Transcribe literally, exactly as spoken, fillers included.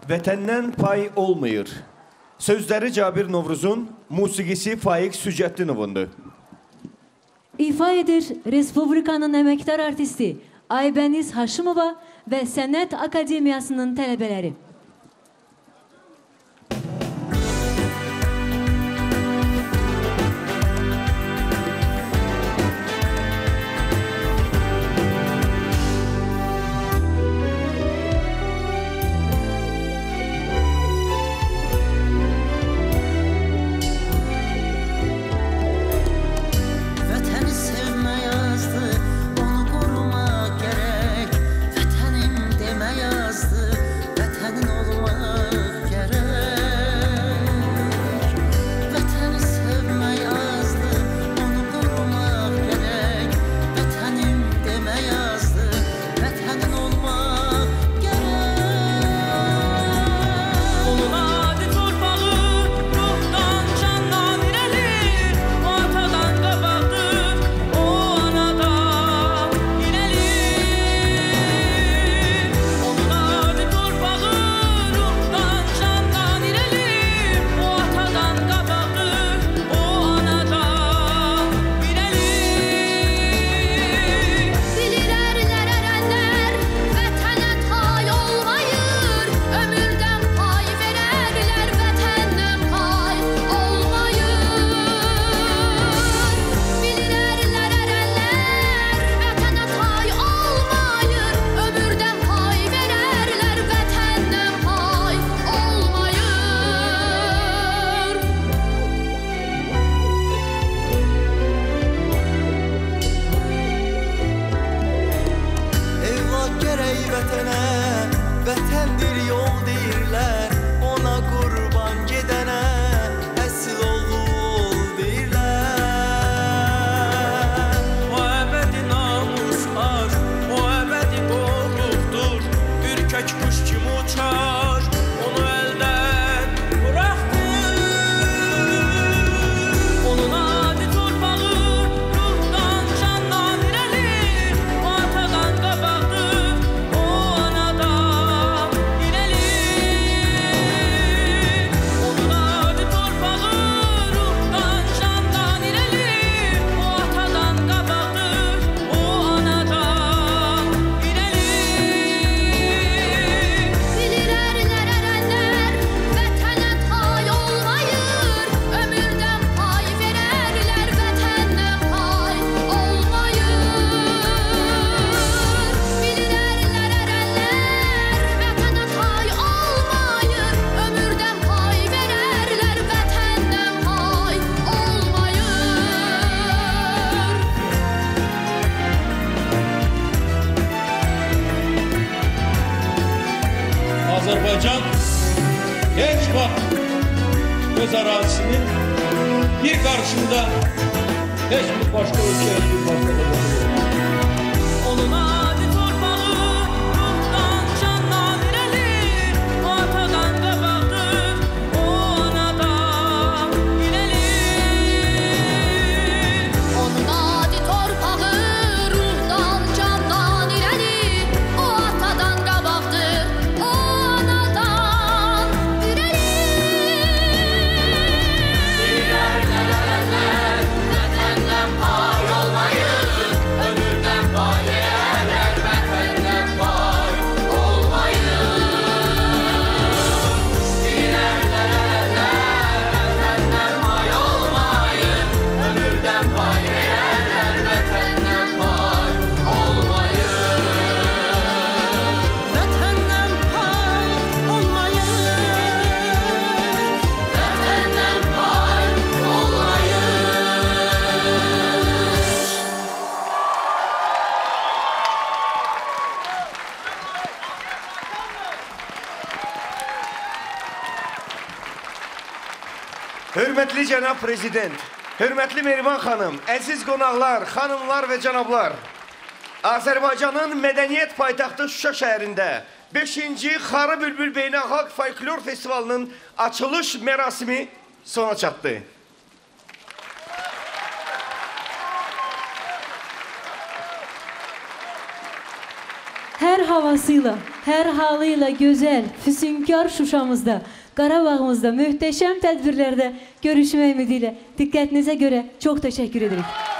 Vətəndən pay olmayır. Sözləri Cabir Novruzun, musiqisi Faiq Sücətdinovundur. İfa edir Respublikanın əməkdar artisti Aybəniz Haşimova və Sənət Akademiyasının tələbələri. Azərbaycan heç vaxt öz ərazisinin bir qarşında heç bir başqa ölkəyə bir başqa da onun adi torpağı ruhdan candan irəli, o atadan qabaqdır, o anadan irəli. Onun adi torpağı ruhdan candan irəli, o atadan qabaqdır, o anadan irəli. Deyirlər, vətəndən pay olmayır, ömürdən pay verərlər, vətəndən pay olmayır. Deyirlər, vətəndən pay olmayır, ömürdən pay verərlər, vətəndən pay olmayır. Vətəndən pay olmayır, Hörmətli cənab prezident, hörmətli Mehriban xanım, əziz qonaqlar, xanımlar və cənablar, Azərbaycanın mədəniyyət paytaxtı Şuşa şəhərində beşinci Xarı Bülbül Beynəlxalq Folklor Festivalının açılış mərasimi sona çatdı. Hər havasıyla, hər halıyla gözəl, füsunkar Şuşamızda, Qarabağımızda möhtəşəm tədbirlərdə görüşmək ümidi ilə diqqətinizə görə çox təşəkkür edirik.